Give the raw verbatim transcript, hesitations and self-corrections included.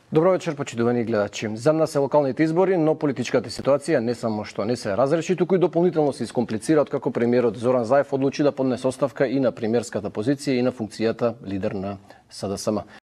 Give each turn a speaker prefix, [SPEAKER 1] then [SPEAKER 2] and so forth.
[SPEAKER 1] Добро вечер, почитувани гледачи. За нас се локалните избори, но политичката ситуација не само што не се разреши, туку и дополнително се искомплицира откако премиерот Зоран Заев одлучи да поднесе оставка и на премиерската позиција и на функцијата лидер на СДСМ.